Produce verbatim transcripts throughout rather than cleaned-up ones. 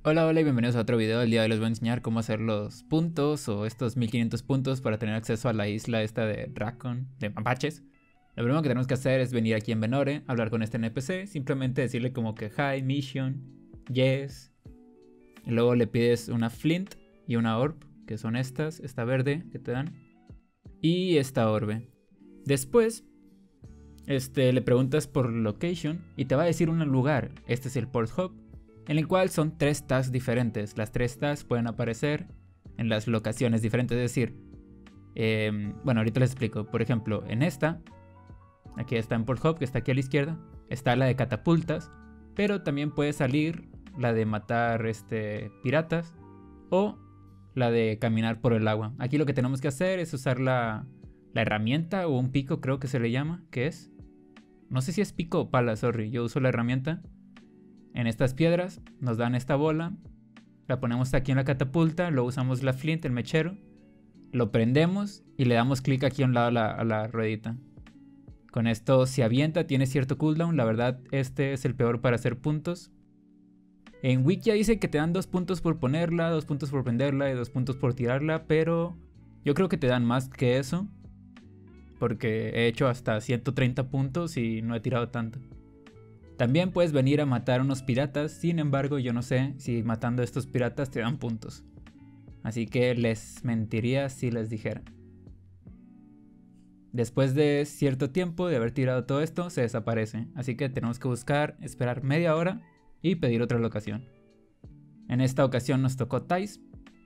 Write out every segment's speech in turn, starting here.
Hola, hola y bienvenidos a otro video. El día de hoy les voy a enseñar cómo hacer los puntos o estos mil quinientos puntos para tener acceso a la isla esta de Raccoon, de mapaches. Lo primero que tenemos que hacer es venir aquí en Venore, hablar con este N P C, simplemente decirle como que hi, mission, yes. Y luego le pides una flint y una orb, que son estas, esta verde que te dan, y esta orbe. Después, este, le preguntas por location y te va a decir un lugar. Este es el port hub, en el cual son tres tasks diferentes. Las tres tasks pueden aparecer en las locaciones diferentes, es decir, eh, bueno, ahorita les explico. Por ejemplo, en esta, aquí está en Port Hub, que está aquí a la izquierda, está la de catapultas, pero también puede salir la de matar este, piratas o la de caminar por el agua. Aquí lo que tenemos que hacer es usar la, la herramienta o un pico, creo que se le llama, que es, no sé si es pico o pala, sorry, yo uso la herramienta. En estas piedras nos dan esta bola, la ponemos aquí en la catapulta, luego usamos la flint, el mechero, lo prendemos y le damos clic aquí a un lado a la, a la ruedita. Con esto se avienta, tiene cierto cooldown, la verdad este es el peor para hacer puntos. En Wikia dice que te dan dos puntos por ponerla, dos puntos por prenderla y dos puntos por tirarla, pero yo creo que te dan más que eso, porque he hecho hasta ciento treinta puntos y no he tirado tanto. También puedes venir a matar a unos piratas, sin embargo yo no sé si matando a estos piratas te dan puntos. Así que les mentiría si les dijera. Después de cierto tiempo de haber tirado todo esto, se desaparece. Así que tenemos que buscar, esperar media hora y pedir otra locación. En esta ocasión nos tocó Thais.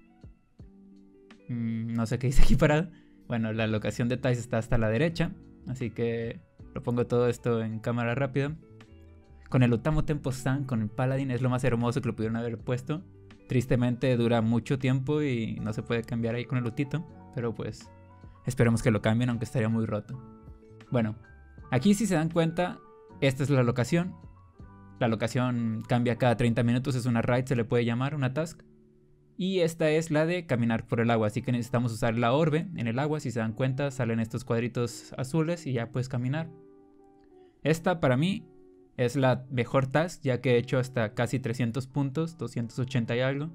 Mm, no sé qué dice aquí parado. Bueno, la locación de Thais está hasta la derecha. Así que lo pongo todo esto en cámara rápida. Con el Utamo Tempo San, con el Paladin, es lo más hermoso que lo pudieron haber puesto. Tristemente dura mucho tiempo y no se puede cambiar ahí con el Utito. Pero pues esperemos que lo cambien, aunque estaría muy roto. Bueno, aquí si se dan cuenta, esta es la locación. La locación cambia cada treinta minutos, es una raid, se le puede llamar, una task. Y esta es la de caminar por el agua, así que necesitamos usar la orbe en el agua. Si se dan cuenta, salen estos cuadritos azules y ya puedes caminar. Esta para mí es la mejor task, ya que he hecho hasta casi trescientos puntos, doscientos ochenta y algo.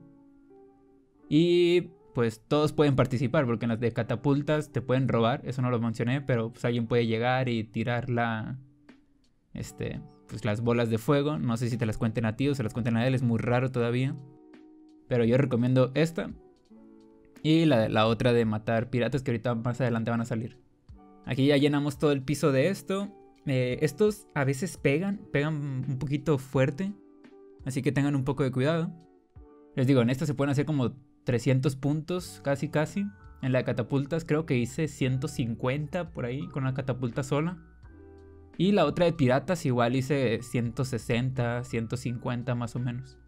Y pues todos pueden participar, porque en las de catapultas te pueden robar, eso no lo mencioné, pero pues alguien puede llegar y tirar la, este, pues las bolas de fuego. No sé si te las cuenten a ti o se las cuenten a él, es muy raro todavía. Pero yo recomiendo esta y la, la otra de matar piratas, que ahorita más adelante van a salir. Aquí ya llenamos todo el piso de esto. Eh, estos a veces pegan, pegan un poquito fuerte, así que tengan un poco de cuidado. Les digo, en esta se pueden hacer como trescientos puntos, casi casi. En la de catapultas creo que hice ciento cincuenta por ahí con una catapulta sola. Y la otra de piratas igual hice ciento sesenta, ciento cincuenta más o menos.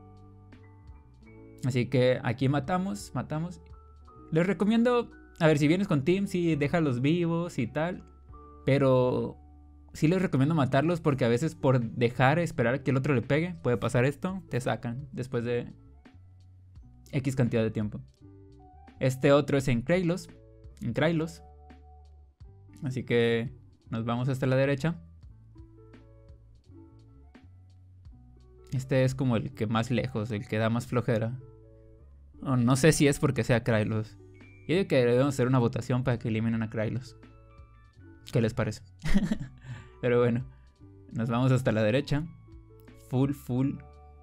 Así que aquí matamos, matamos. Les recomiendo, a ver, si vienes con team, sí, déjalos vivos y tal, pero sí les recomiendo matarlos, porque a veces por dejar esperar que el otro le pegue, puede pasar esto, te sacan después de X cantidad de tiempo. Este otro es en Krylos, en Krylos. Así que nos vamos hasta la derecha. Este es como el que más lejos, el que da más flojera. Oh, no sé si es porque sea Krylos. Yo digo que debemos hacer una votación para que eliminen a Krylos. ¿Qué les parece? Pero bueno, nos vamos hasta la derecha. Full, full.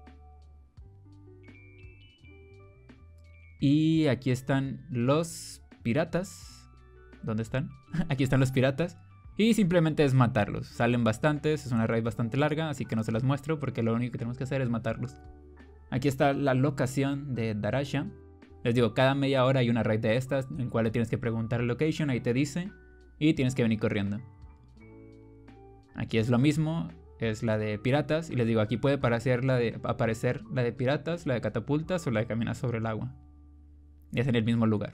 Y aquí están los piratas. ¿Dónde están? Aquí están los piratas. Y simplemente es matarlos. Salen bastantes, es una raid bastante larga, así que no se las muestro porque lo único que tenemos que hacer es matarlos. Aquí está la locación de Darasha. Les digo, cada media hora hay una raid de estas, en cual le tienes que preguntar el location, ahí te dice, y tienes que venir corriendo. Aquí es lo mismo, es la de piratas, y les digo, aquí puede aparecer la de, aparecer la de piratas, la de catapultas o la de caminar sobre el agua. Y es en el mismo lugar.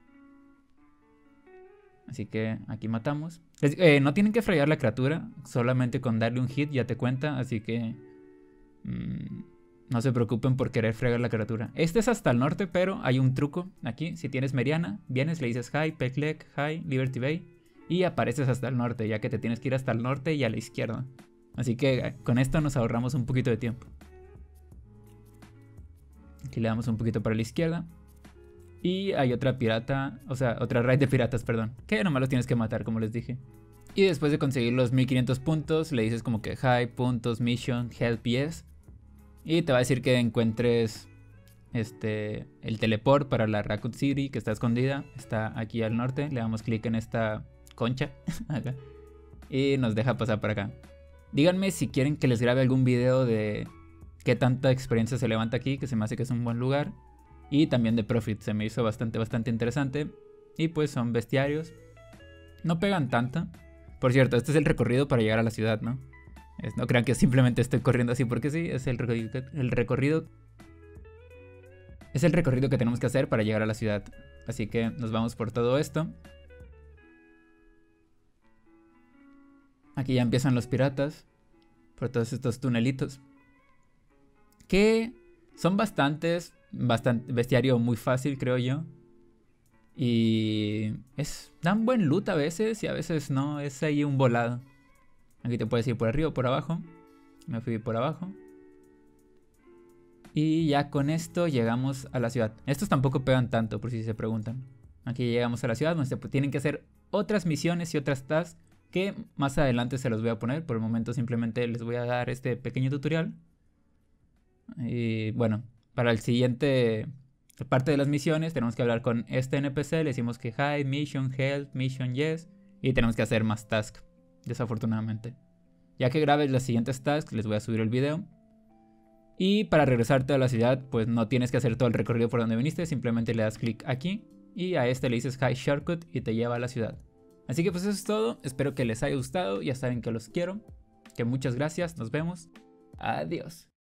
Así que aquí matamos. Les, eh, no tienen que fregar la criatura, solamente con darle un hit ya te cuenta, así que mmm, no se preocupen por querer fregar la criatura. Este es hasta el norte, pero hay un truco aquí. Si tienes Meriana, vienes, le dices hi, Peclec, hi, Liberty Bay, y apareces hasta el norte, ya que te tienes que ir hasta el norte y a la izquierda. Así que con esto nos ahorramos un poquito de tiempo. Aquí le damos un poquito para la izquierda. Y hay otra pirata, o sea, otra raid de piratas, perdón, que nomás los tienes que matar, como les dije. Y después de conseguir los mil quinientos puntos, le dices como que hi, puntos, mission, help, yes. Y te va a decir que encuentres este, el teleport para la Raccoon City, que está escondida. Está aquí al norte. Le damos clic en esta concha acá, y nos deja pasar para acá. Díganme si quieren que les grabe algún video de qué tanta experiencia se levanta aquí, que se me hace que es un buen lugar. Y también de Profit, se me hizo bastante, bastante interesante. Y pues son bestiarios. No pegan tanto. Por cierto, este es el recorrido para llegar a la ciudad, ¿no? Es, no crean que simplemente estoy corriendo así porque sí. Es el recorrido, el recorrido. Es el recorrido que tenemos que hacer para llegar a la ciudad. Así que nos vamos por todo esto. Aquí ya empiezan los piratas. Por todos estos tunelitos. Que son bastantes. Bastante bestiario muy fácil, creo yo. Y es dan buen loot a veces y a veces no. Es ahí un volado. Aquí te puedes ir por arriba o por abajo. Me fui por abajo. Y ya con esto llegamos a la ciudad. Estos tampoco pegan tanto, por si se preguntan. Aquí llegamos a la ciudad donde se tienen que hacer otras misiones y otras tasks que más adelante se los voy a poner. Por el momento simplemente les voy a dar este pequeño tutorial. Y bueno, para el siguiente parte de las misiones tenemos que hablar con este N P C. Le decimos que hi, mission, help, mission, yes. Y tenemos que hacer más tasks, desafortunadamente. Ya que grabes las siguientes tasks, les voy a subir el video. Y para regresarte a la ciudad, pues no tienes que hacer todo el recorrido por donde viniste. Simplemente le das clic aquí y a este le dices hi shortcut y te lleva a la ciudad. Así que pues eso es todo. Espero que les haya gustado. Ya saben que los quiero. Que muchas gracias. Nos vemos. Adiós.